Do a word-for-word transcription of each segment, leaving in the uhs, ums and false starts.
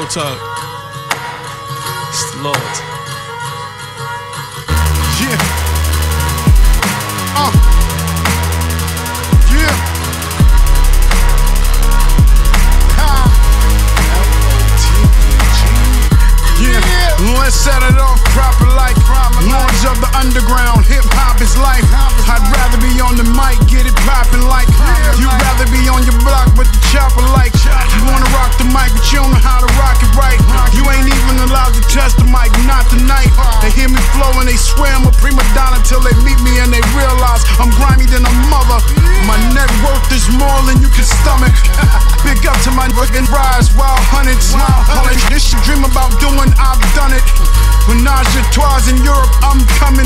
Real talk. It's the Lord. Yeah. Uh. Yeah. Ha. L O T E G. Yeah. Let's set it off proper like Lords of the underground. Hip hop is life. I'd rather be on the mic, get it poppin' like. You'd rather be on your block with the chopper like. You wanna rock the mic, but you don't know how to rock it right. You ain't even allowed to touch the mic, not tonight. They hear me flow and they swear I'm a prima donna till they meet me and they realize I'm grimy than a mother. My net worth is more than you can stomach. Big up to my fucking rise, wild hundreds. This shit dream about doing, I've done it. Menage a trois in Europe, I'm coming.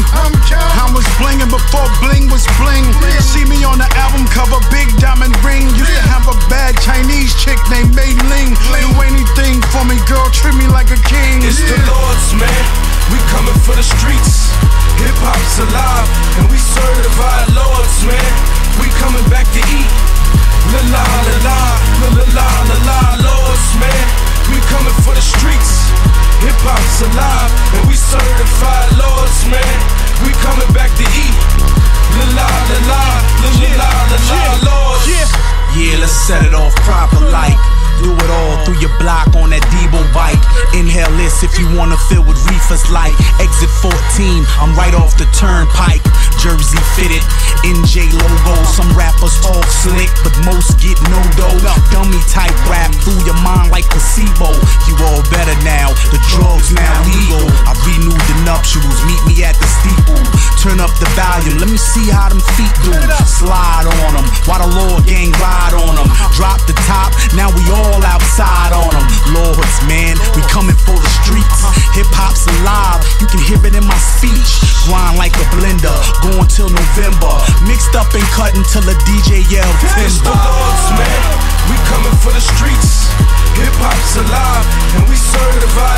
I was blingin' before bling was bling. See me on the album cover, big diamond ring. Used to have a bad Chinese chick named Mei Ling. Do anything for me, girl, treat me like a king. It's the Lord's, man. We coming for the streets. Hip hop's alive, and we certified lords, man. We coming back to eat. La la la la, la la la la la, lords, man. We coming for the streets. Hip hop's alive, and we certified lords, man. We coming back to eat. La la la la, la la la la la, lords. Yeah, let's set it off proper like. Do it all through your block on that Debo bike. Inhale this if you wanna fill with reefers like Exit fourteen, I'm right off the turnpike. Jersey fitted, N J logo. Some rappers talk slick, but most get no dough. Dummy type rap through your mind like placebo. You all better now, the drugs now legal. I renewed the nuptials, meet me at the steeple. Turn up the volume, let me see how them feet do. Slide on them, while the Lord gang ride on them. Drop the top, now we all outside on them. Lords, man, we coming for the streets. Hip hop's alive, you can hear it in my speech. Grind like a blender, going till November. Mixed up and cut until the D J yell It's the timber. Lords, man. We coming for the streets. Hip hop's alive, and we certified